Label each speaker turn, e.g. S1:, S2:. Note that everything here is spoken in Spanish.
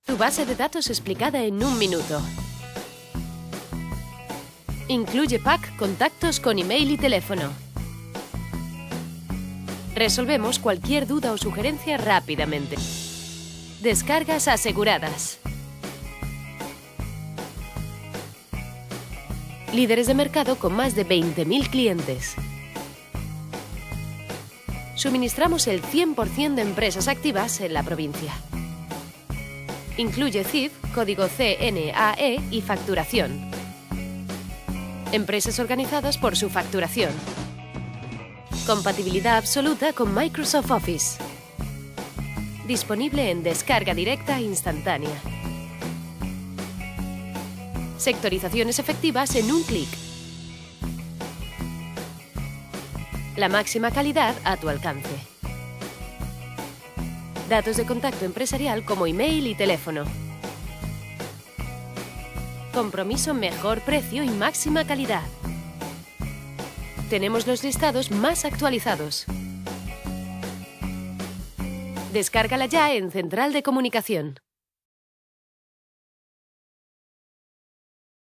S1: Tu base de datos explicada en 1 minuto. Incluye pack, contactos con email y teléfono. Resolvemos cualquier duda o sugerencia rápidamente. Descargas aseguradas. Líderes de mercado con más de 20.000 clientes. Suministramos el 100% de empresas activas en la provincia. Incluye CIF, código CNAE y facturación. Empresas organizadas por su facturación. Compatibilidad absoluta con Microsoft Office. Disponible en descarga directa e instantánea. Sectorizaciones efectivas en un clic. La máxima calidad a tu alcance. Datos de contacto empresarial como email y teléfono. Compromiso, mejor precio y máxima calidad. Tenemos los listados más actualizados. Descárgala ya en Central de Comunicación.